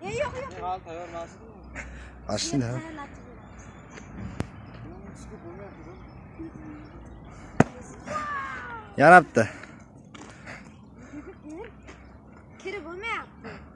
Yo'q, yo'q. Hali tayyorlansin. Mashina. Yana bitta. Kirib bo'lmayapti.